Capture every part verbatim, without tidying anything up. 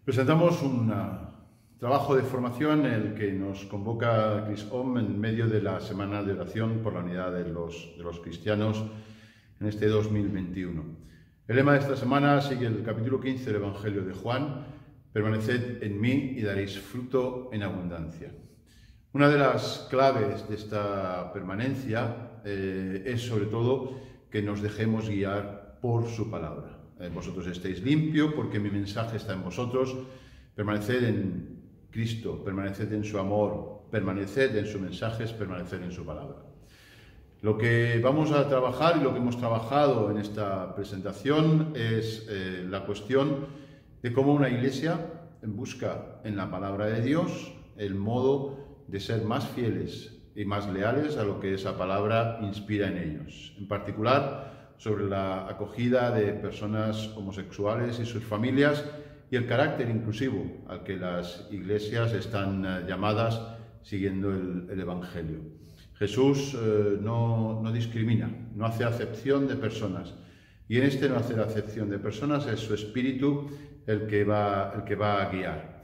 Presentamos un trabajo de formación en el que nos convoca Chris Ohm en medio de la Semana de Oración por la Unidad de los, de los Cristianos en este dos mil veintiuno. El lema de esta semana sigue el capítulo quince del Evangelio de Juan: permaneced en mí y daréis fruto en abundancia. Una de las claves de esta permanencia eh, es sobre todo que nos dejemos guiar por su palabra. Eh, vosotros estéis limpios porque mi mensaje está en vosotros. Permaneced en Cristo, permaneced en su amor, permaneced en sus mensajes, permaneced en su palabra. Lo que vamos a trabajar y lo que hemos trabajado en esta presentación es eh, la cuestión de cómo una iglesia busca en la palabra de Dios el modo de ser más fieles y más leales a lo que esa palabra inspira en ellos. En particular, sobre la acogida de personas homosexuales y sus familias y el carácter inclusivo al que las iglesias están llamadas siguiendo el, el Evangelio. Jesús eh, no, no discrimina, no hace acepción de personas, y en este no hacer acepción de personas es su espíritu el que va, el que va a guiar.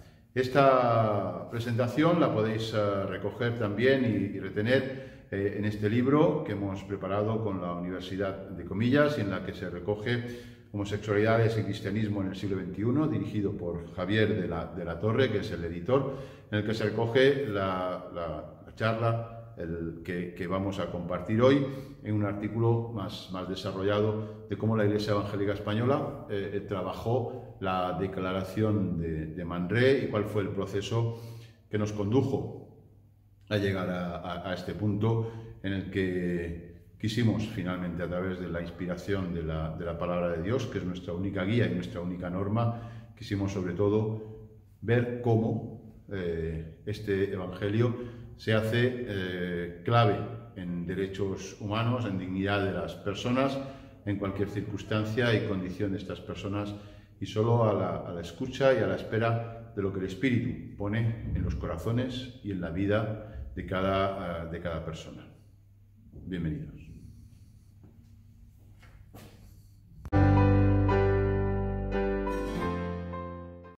Esta presentación la podéis uh, recoger también y, y retener eh, en este libro que hemos preparado con la Universidad de Comillas y en la que se recoge Homosexualidades y Cristianismo en el siglo veintiuno, dirigido por Javier de la, de la Torre, que es el editor, en el que se recoge la, la, la charla el, que, que vamos a compartir hoy en un artículo más, más desarrollado de cómo la Iglesia Evangélica Española eh, trabajó la declaración de, de Man Ray y cuál fue el proceso que nos condujo a llegar a, a, a este punto en el que quisimos finalmente, a través de la inspiración de la, de la palabra de Dios, que es nuestra única guía y nuestra única norma, quisimos sobre todo ver cómo eh, este Evangelio se hace eh, clave en derechos humanos, en dignidad de las personas, en cualquier circunstancia y condición de estas personas, y solo a la, a la escucha y a la espera de lo que el Espíritu pone en los corazones y en la vida de cada, de cada persona. Bienvenidos.